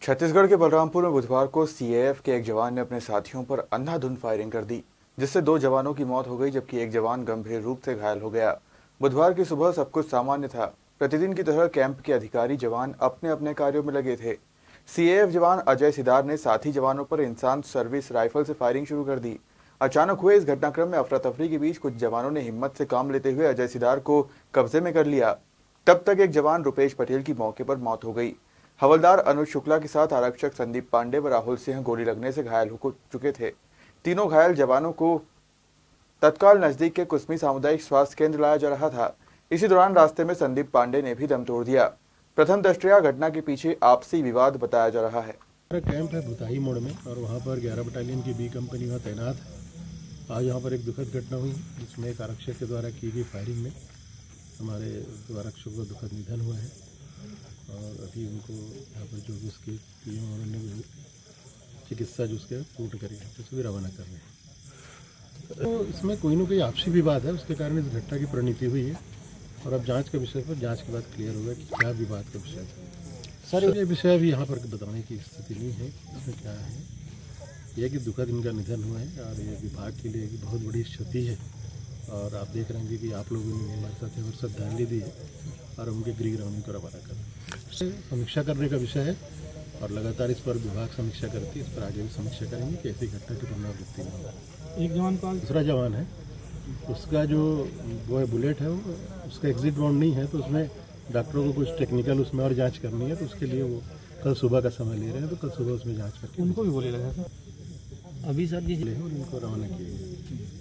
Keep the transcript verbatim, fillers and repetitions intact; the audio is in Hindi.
छत्तीसगढ़ के बलरामपुर में बुधवार को सीएएफ के एक जवान ने अपने साथियों पर अंधाधुंध फायरिंग कर दी, जिससे दो जवानों की मौत हो गई जबकि एक जवान गंभीर रूप से घायल हो गया। बुधवार की सुबह सब कुछ सामान्य था। प्रतिदिन की तरह कैंप के अधिकारी जवान अपने अपने कार्यों में लगे थे। सीएएफ जवान अजय सिदार ने साथी जवानों पर इंसान सर्विस राइफल से फायरिंग शुरू कर दी। अचानक हुए इस घटनाक्रम में अफरा तफरी के बीच कुछ जवानों ने हिम्मत से काम लेते हुए अजय सिदार को कब्जे में कर लिया। तब तक एक जवान रुपेश पटेल की मौके पर मौत हो गई। हवलदार अनुज शुक्ला के साथ आरक्षक संदीप पांडे व राहुल सिंह गोली लगने से घायल हो चुके थे। तीनों घायल जवानों को तत्काल नजदीक के कुसमी सामुदायिक स्वास्थ्य केंद्र लाया जा रहा था। इसी दौरान रास्ते में संदीप पांडे ने भी दम तोड़ दिया। प्रथम दृष्टया घटना के पीछे आपसी विवाद बताया जा रहा है। कैंप है भुताही मोड़ में और वहाँ पर ग्यारह बटालियन की बी कंपनी वहाँ तैनात है। आज यहाँ पर एक दुखद घटना हुई जिसमें एक आरक्षक के द्वारा की गई फायरिंग में हमारे आरक्षक का दुखद निधन हुआ है और अभी उनको यहाँ पर जो भी उसके पी एम उन्होंने चिकित्सा जो उसके पूर्ण करी है तो भी रवाना कर रहे हैं। तो इसमें कोई ना कोई आपसी विवाद है, उसके कारण इस घटना की परिणति हुई है और अब जांच के विषय पर जांच के बाद क्लियर होगा कि क्या विवाद का विषय है। सर ये विषय अभी यहाँ पर बताने की स्थिति नहीं है। इसमें क्या है यह कि दुखद इनका निधन हुआ है और ये विभाग के लिए एक बहुत बड़ी क्षति है और आप देख रहे हैं कि आप लोगों ने हमारे साथ और श्रद्धांजलि दी है और उनके गृह ग्रामीण को रवाना कर समीक्षा करने का विषय है और लगातार इस पर विभाग समीक्षा करती है। इस पर आगे भी समीक्षा करेंगे कि ऐसी घटना की पुनरावृत्ति न हो। एक जवान का दूसरा जवान है, उसका जो वो है बुलेट है वो उसका एग्जिट राउंड नहीं है, तो उसमें डॉक्टरों को कुछ टेक्निकल उसमें और जांच करनी है, तो उसके लिए वो कल सुबह का समय ले रहे हैं, तो कल सुबह उसमें जांच करके उनको भी बोले लगा था। अभी सर जी और उनको रवाना किए।